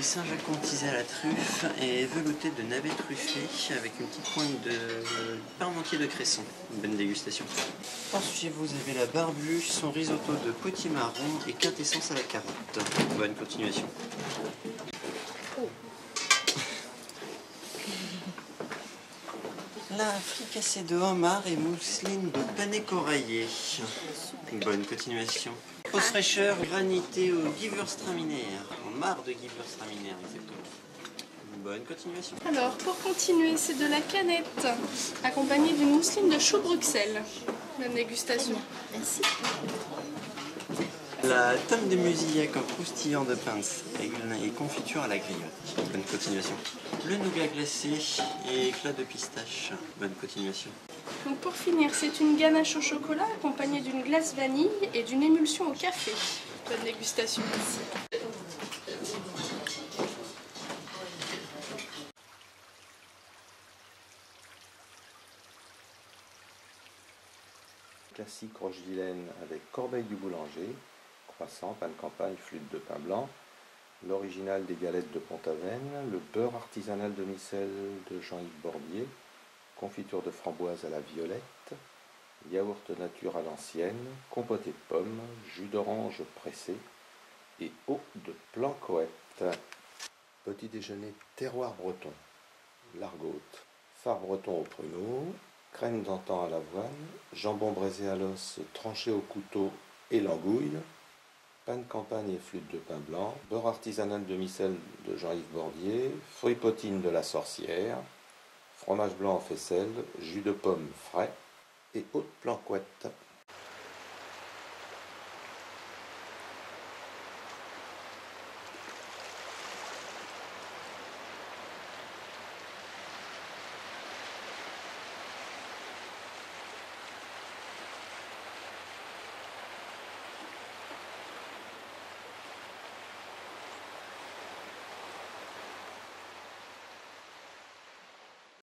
Saint-Jacques-Contisé à la truffe et velouté de navets truffés avec une petite pointe de parmentier de cresson. Bonne dégustation. Ensuite, vous avez la Barbue, son risotto de potimarron et quintessence à la carotte. Bonne continuation. La fricassée de homard et mousseline de panais coraillé. Bonne continuation. Fausse fraîcheur granité au Gewürztraminer. En marre de Gewürztraminer, exactement. Bonne continuation. Alors, pour continuer, c'est de la canette, accompagnée d'une mousseline de chou Bruxelles. Bonne dégustation. Merci. La tome de musillac en croustillant de pince et confiture à la grille. Bonne continuation. Le nougat glacé et éclat de pistache. Bonne continuation. Donc pour finir, c'est une ganache au chocolat accompagnée d'une glace vanille et d'une émulsion au café. Bonne dégustation. Classique roche-vilaine avec corbeille du boulanger, croissant, pain de campagne, flûte de pain blanc, l'original des galettes de Pont-Aven, le beurre artisanal de Missel de Jean-Yves Bordier, confiture de framboise à la violette, yaourt nature à l'ancienne, compoté de pommes, jus d'orange pressé et eau de plancoette. Petit déjeuner terroir breton, largote, phare breton au pruneau, crème d'antan à l'avoine, jambon braisé à l'os tranché au couteau et l'angouille, pain de campagne et flûte de pain blanc, beurre artisanal de Missel de Jean-Yves Bordier, fruits potines de la Sorcière, fromage blanc en faisselle, jus de pomme frais et eau de planquette.